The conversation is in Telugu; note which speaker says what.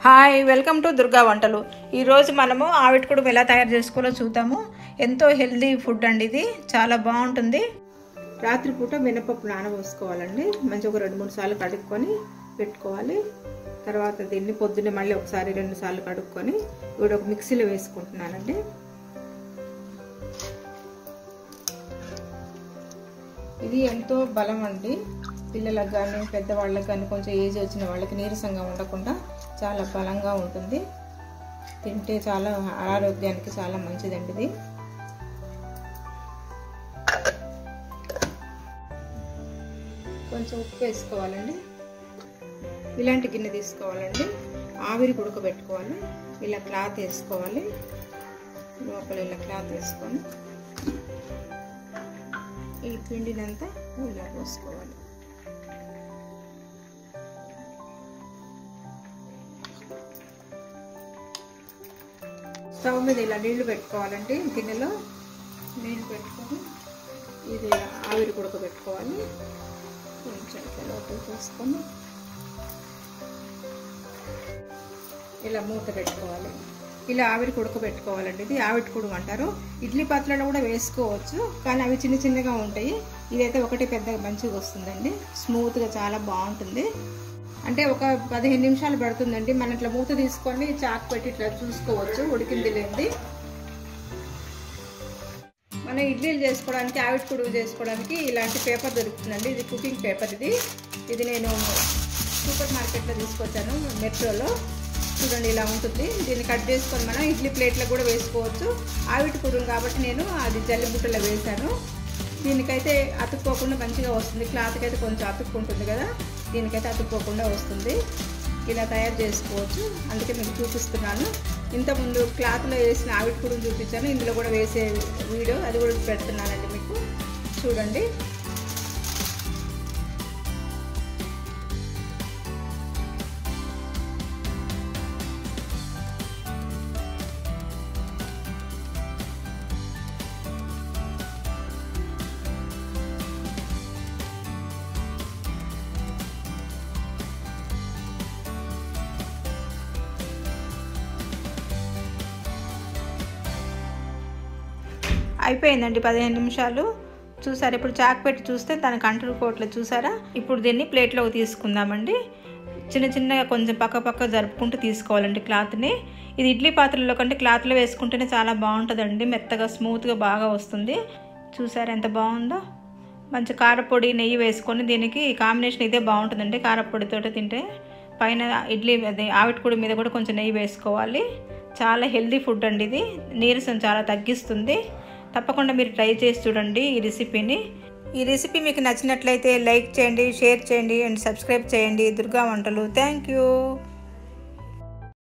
Speaker 1: హాయ్ వెల్కమ్ టు దుర్గా వంటలు. ఈరోజు మనము ఆవిటికుడు ఎలా తయారు చేసుకోవాలో చూద్దాము. ఎంతో హెల్దీ ఫుడ్ అండి ఇది, చాలా బాగుంటుంది. రాత్రిపూట మినపప్పు నానబోసుకోవాలండి. మంచిగా ఒక 2-3 సార్లు కడుక్కొని పెట్టుకోవాలి. తర్వాత దీన్ని పొద్దున్నే మళ్ళీ ఒకసారి 2 సార్లు కడుక్కొని ఇప్పుడు ఒక మిక్సీలో వేసుకుంటున్నానండి. ఇది ఎంతో బలం అండి. పిల్లలకు కానీ పెద్దవాళ్ళకి కానీ కొంచెం ఏజ్ వచ్చిన వాళ్ళకి నీరసంగా ఉండకుండా చాలా బలంగా ఉంటుంది. తింటే చాలా ఆరోగ్యానికి చాలా మంచిదండి ఇది. కొంచెం ఉప్పు వేసుకోవాలండి. ఇలాంటి గిన్నె తీసుకోవాలండి. ఆవిరి ఉడకబెట్టుకోవాలి. ఇలా క్లాత్ వేసుకోవాలి. లోపల ఇలా క్లాత్ వేసుకొని ఈ పిండినంతా ఇలా పోసుకోవాలి. స్టవ్ మీద ఇలా నీళ్లు పెట్టుకోవాలండి. గిన్నెలో నీళ్లు పెట్టుకొని ఇది ఆవిరి ఉడకబెట్టుకోవాలి. కొంచెం లోపల పోసుకొని ఇలా మూత పెట్టుకోవాలి. ఇలా ఆవిరికి ఉడకబెట్టుకోవాలండి. ఇది ఆవిటికుడు అంటారు. ఇడ్లీ పాత్రలో కూడా వేసుకోవచ్చు, కానీ అవి చిన్న చిన్నగా ఉంటాయి. ఇదైతే ఒకటి పెద్దగా మంచిగా వస్తుందండి. స్మూత్గా చాలా బాగుంటుంది. అంటే ఒక 15 నిమిషాలు పడుతుందండి. మనం ఇట్లా మూత తీసుకొని చాకు పెట్టి ఇట్లా చూసుకోవచ్చు ఉడికింది లేనిది. మనం ఇడ్లీలు చేసుకోవడానికి ఆవిటికుడు చేసుకోవడానికి ఇలాంటి పేపర్ దొరుకుతుందండి. ఇది కుకింగ్ పేపర్. ఇది నేను సూపర్ మార్కెట్లో తీసుకొచ్చాను, మెట్రోలో. చూడండి ఇలా ఉంటుంది. దీన్ని కట్ చేసుకొని మనం ఇడ్లీ ప్లేట్లో కూడా వేసుకోవచ్చు. ఆవిటికుడు కాబట్టి నేను అది జల్లిబుట్టలో వేసాను. దీనికైతే అతుక్కోకుండా మంచిగా వస్తుంది. క్లాత్కి అయితే కొంచెం అతుక్కుంటుంది కదా, దీనికైతే అతుక్కోకుండా వస్తుంది. ఇలా తయారు చేసుకోవచ్చు, అందుకే మీకు చూపిస్తున్నాను. ఇంతకుముందు క్లాత్లో వేసిన ఆవిటికుడుని చూపించాను. ఇందులో కూడా వేసే వీడియో అది కూడా పెడుతున్నానండి మీకు, చూడండి. అయిపోయిందండి 15 నిమిషాలు. చూసారా? ఇప్పుడు చాకు పెట్టి చూస్తే తనకు అంటుకోవట్లేదు, చూసారా? ఇప్పుడు దీన్ని ప్లేట్లోకి తీసుకుందామండి. చిన్న చిన్నగా కొంచెం పక్క జరుపుకుంటూ తీసుకోవాలండి క్లాత్ని. ఇది ఇడ్లీ పాత్రలో కంటే క్లాత్లో వేసుకుంటేనే చాలా బాగుంటుందండి. మెత్తగా స్మూత్గా బాగా వస్తుంది. చూసారా ఎంత బాగుందో? మంచి కారపొడి నెయ్యి వేసుకొని దీనికి కాంబినేషన్ ఇదే బాగుంటుందండి. కారపొడితో తింటే పైన ఇడ్లీ అదే ఆవిటికుడి మీద కూడా కొంచెం నెయ్యి వేసుకోవాలి. చాలా హెల్దీ ఫుడ్ అండి ఇది. నీరసం చాలా తగ్గిస్తుంది. తప్పకుండా మీరు ట్రై చేసి చూడండి ఈ రెసిపీని. ఈ రెసిపీ మీకు నచ్చినట్లయితే లైక్ చేయండి, షేర్ చేయండి అండ్ సబ్స్క్రైబ్ చేయండి. దుర్గా వంటలు. Thank you.